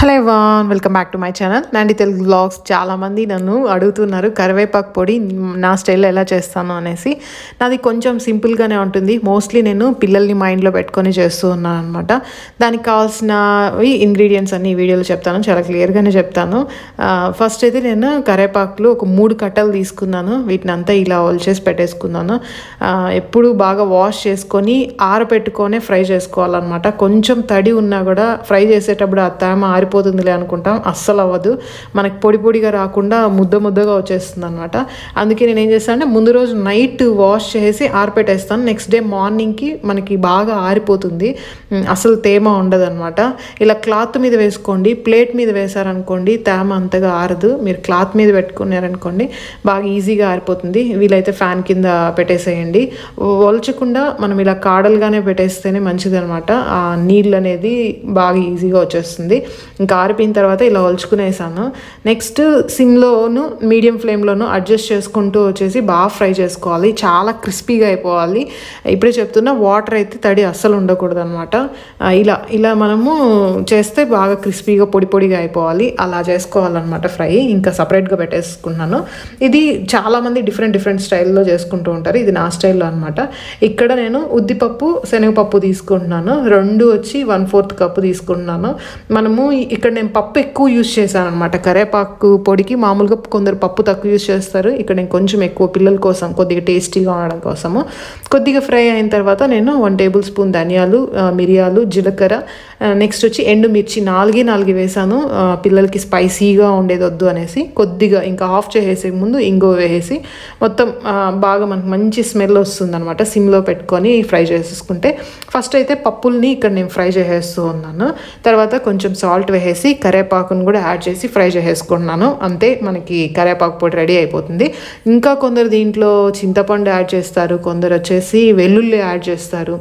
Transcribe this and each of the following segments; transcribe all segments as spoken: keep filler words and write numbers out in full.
Hello everyone, welcome back to my channel Nandi Telugu vlogs. చాలామంది నన్ను అడుగుతున్నారు కరివేపాకు పొడి నా స్టైల్లో ఎలా చేస్తాను అనేసి. నాది కొంచెం సింపుల్గానే ఉంటుంది. మోస్ట్లీ నేను పిల్లల్ని మైండ్లో పెట్టుకొని చేస్తూ ఉన్నాను అనమాట. దానికి కావాల్సినవి ఇంగ్రీడియంట్స్ అన్ని ఈ వీడియోలో చెప్తాను, చాలా క్లియర్గానే చెప్తాను. ఫస్ట్ అయితే నేను కరివేపాకులు ఒక మూడు కట్టలు తీసుకున్నాను. వీటిని అంతా ఇలా ఒలిచేసి పెట్టేసుకున్నాను. ఎప్పుడు బాగా వాష్ చేసుకొని ఆరబెట్టుకొని ఫ్రై చేసుకోవాలన్నమాట. కొంచెం తడి ఉన్నా కూడా ఫ్రై చేసేటప్పుడు ఆ తేమ ఆరిపోతుందిలే అనుకుంటాం, అస్సలు అవ్వదు. మనకి పొడి పొడిగా రాకుండా ముద్ద ముద్దగా వచ్చేస్తుంది అనమాట. అందుకే నేను ఏం చేస్తాను అంటే ముందు రోజు నైట్ వాష్ చేసి ఆరిపెట్టేస్తాను. నెక్స్ట్ డే మార్నింగ్కి మనకి బాగా ఆరిపోతుంది, అసలు తేమ ఉండదు అనమాట. ఇలా క్లాత్ మీద వేసుకోండి. ప్లేట్ మీద వేసారనుకోండి తేమ అంతగా ఆరదు. మీరు క్లాత్ మీద పెట్టుకున్నారనుకోండి బాగా ఈజీగా ఆరిపోతుంది. వీలైతే ఫ్యాన్ కింద పెట్టేసేయండి. ఒలచకుండా మనం ఇలా కాడలుగానే పెట్టేస్తేనే మంచిది అనమాట. ఆ నీళ్ళు అనేది బాగా ఈజీగా వచ్చేస్తుంది. ఇంకా ఆరిపోయిన తర్వాత ఇలా ఒలుచుకునేసాను. నెక్స్ట్ సిమ్లోను మీడియం ఫ్లేమ్లోను అడ్జస్ట్ చేసుకుంటూ వచ్చేసి బాగా ఫ్రై చేసుకోవాలి. చాలా క్రిస్పీగా అయిపోవాలి. ఇప్పుడే చెప్తున్నా, వాటర్ అయితే తడి అస్సలు ఉండకూడదు అనమాట. ఇలా ఇలా మనము చేస్తే బాగా క్రిస్పీగా పొడి పొడిగా అయిపోవాలి. అలా చేసుకోవాలన్నమాట ఫ్రై. ఇంకా సపరేట్గా పెట్టేసుకున్నాను. ఇది చాలామంది డిఫరెంట్ డిఫరెంట్ స్టైల్లో చేసుకుంటూ ఉంటారు. ఇది నా స్టైల్లో అనమాట. ఇక్కడ నేను ఉద్దిపప్పు శనగపప్పు తీసుకుంటున్నాను. రెండు వచ్చి వన్ ఫోర్త్ కప్పు తీసుకుంటున్నాను. మనము ఇక్కడ నేను పప్పు ఎక్కువ యూజ్ చేశాను అనమాట. కరివేపాకు పొడికి మామూలుగా కొందరు పప్పు తక్కువ యూజ్ చేస్తారు. ఇక్కడ నేను కొంచెం ఎక్కువ పిల్లల కోసం కొద్దిగా టేస్టీగా ఉండడం కోసము. కొద్దిగా ఫ్రై అయిన తర్వాత నేను వన్ టేబుల్ స్పూన్ ధనియాలు, మిరియాలు, జీలకర్ర, నెక్స్ట్ వచ్చి ఎండుమిర్చి నాలుగే నాలుగు వేసాను. పిల్లలకి స్పైసీగా ఉండేది వద్దు అనేసి కొద్దిగా ఇంకా ఆఫ్ చేసేసే ముందు ఇంగో వేసేసి మొత్తం బాగా మనకు మంచి స్మెల్ వస్తుంది అనమాట. సిమ్లో పెట్టుకొని ఫ్రై చేసేసుకుంటే ఫస్ట్ అయితే పప్పుల్ని ఇక్కడ నేను ఫ్రై చేసేస్తూ ఉన్నాను. తర్వాత కొంచెం సాల్ట్ వేసేసి కరివేపాకును కూడా యాడ్ చేసి ఫ్రై చేసేసుకుంటున్నాను. అంతే, మనకి కరివేపాకు పొడి రెడీ అయిపోతుంది. ఇంకా కొందరు దీంట్లో చింతపండు యాడ్ చేస్తారు, కొందరు వచ్చేసి వెల్లుల్లి యాడ్ చేస్తారు.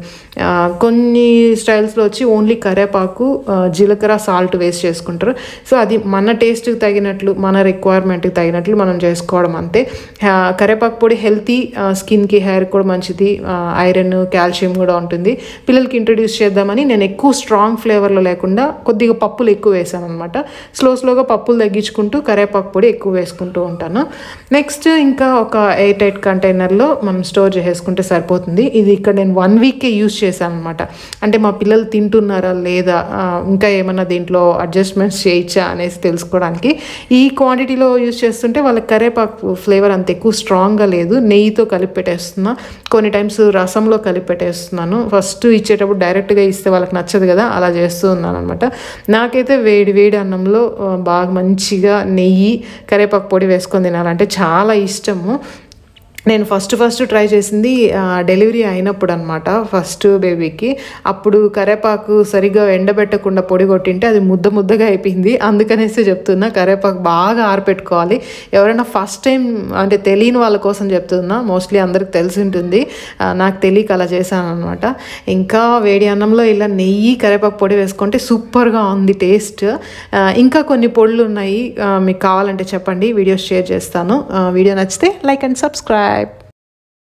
కొన్ని స్టైల్స్లో వచ్చి ఓన్లీ కరివేపాకు, జీలకర్ర, సాల్ట్ వేస్ట్ చేసుకుంటారు. సో అది మన టేస్ట్కి తగినట్లు, మన రిక్వైర్మెంట్కి తగినట్లు మనం చేసుకోవడం అంతే. కరివేపాకు పొడి హెల్తీ, స్కిన్కి, హెయిర్ కూడా మంచిది. ఐరన్, కాల్షియం కూడా ఉంటుంది. పిల్లలకి ఇంట్రడ్యూస్ చేద్దామని నేను ఎక్కువ స్ట్రాంగ్ ఫ్లేవర్లో లేకుండా కొద్దిగా పప్పులు ఎక్కువ వేసాను అనమాట. స్లో స్లోగా పప్పులు తగ్గించుకుంటూ కరివేపాకు పొడి ఎక్కువ వేసుకుంటూ ఉంటాను. నెక్స్ట్ ఇంకా ఒక ఎయిట్ ఎయిట్ కంటైనర్లో మనం స్టోర్ చేసేసుకుంటే సరిపోతుంది. ఇది ఇక్కడ నేను వన్ వీకే యూజ్ చేశాను అనమాట. అంటే మా పిల్లలు తింటున్నారా లేదా, ఇంకా ఏమన్నా దీంట్లో అడ్జస్ట్మెంట్స్ చేయొచ్చా అనేసి తెలుసుకోవడానికి. ఈ క్వాంటిటీలో యూజ్ చేస్తుంటే వాళ్ళకి కరివేపాకు ఫ్లేవర్ అంత ఎక్కువ స్ట్రాంగ్గా లేదు. నెయ్యితో కలిపి పెట్టేస్తున్నా, కొన్ని టైమ్స్ రసంలో కలిపి పెట్టేస్తున్నాను. ఫస్ట్ ఇచ్చేటప్పుడు డైరెక్ట్గా ఇస్తే వాళ్ళకి నచ్చదు కదా, అలా చేస్తూ ఉన్నాను అనమాట. నాకైతే వేడి వేడి అన్నంలో బాగా మంచిగా నెయ్యి, కరివేపాకు పొడి వేసుకొని తినాలంటే చాలా ఇష్టము. నేను ఫస్ట్ ఫస్ట్ ట్రై చేసింది డెలివరీ అయినప్పుడు అనమాట, ఫస్ట్ బేబీకి. అప్పుడు కరివేపాకు సరిగ్గా ఎండబెట్టకుండా పొడి కొట్టింటే అది ముద్ద ముద్దగా అయిపోయింది. అందుకనేసి చెప్తున్నా, కరివేపాకు బాగా ఆరపెట్టుకోవాలి. ఎవరైనా ఫస్ట్ టైం అంటే తెలియని వాళ్ళ కోసం చెప్తున్నా, మోస్ట్లీ అందరికి తెలిసి ఉంటుంది, నాకు తెలియక అలా చేశాను అనమాట. ఇంకా వేడి అన్నంలో ఇలా నెయ్యి, కరివేపాకు పొడి వేసుకుంటే సూపర్గా ఉంది టేస్ట్. ఇంకా కొన్ని పొడులు ఉన్నాయి, మీకు కావాలంటే చెప్పండి, వీడియోస్ షేర్ చేస్తాను. వీడియో నచ్చితే లైక్ అండ్ సబ్స్క్రైబ్.